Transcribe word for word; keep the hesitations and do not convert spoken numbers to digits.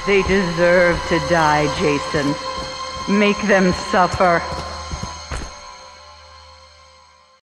They deserve to die, Jason. Make them suffer.